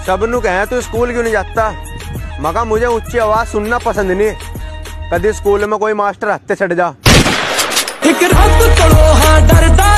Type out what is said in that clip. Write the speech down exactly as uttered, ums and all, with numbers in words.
सब नु कहे तू स्कूल क्यों नहीं जाता। मगा मुझे ऊंची आवाज सुनना पसंद नहीं। कभी स्कूल में कोई मास्टर हत्ते चढ़ जा। एक रात को हाँ डरदा